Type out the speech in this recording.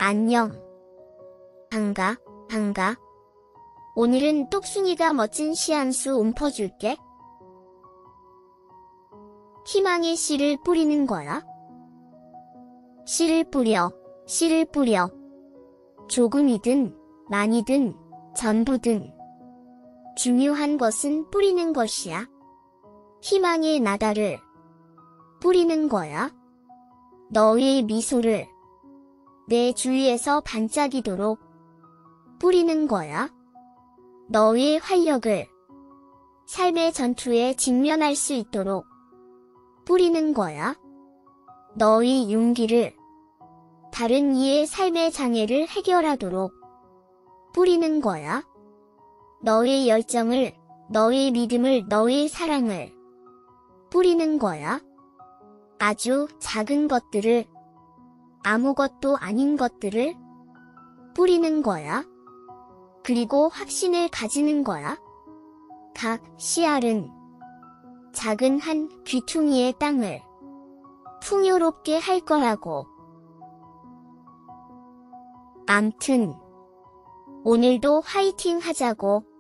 안녕. 반가. 오늘은 똑순이가 멋진 시 한 수 읊어줄게. 희망의 씨를 뿌리는 거야. 씨를 뿌려. 조금이든 많이든 전부든 중요한 것은 뿌리는 것이야. 희망의 나다를 뿌리는 거야. 너의 미소를 내 주위에서 반짝이도록 뿌리는 거야. 너의 활력을 삶의 전투에 직면할 수 있도록 뿌리는 거야. 너의 용기를 다른 이의 삶의 장애를 해결하도록 뿌리는 거야. 너의 열정을, 너의 믿음을, 너의 사랑을 뿌리는 거야. 아주 작은 것들을, 아무것도 아닌 것들을 뿌리는 거야. 그리고 확신을 가지는 거야. 각 씨알은 작은 한 귀퉁이의 땅을 풍요롭게 할 거라고. 암튼 오늘도 화이팅 하자고.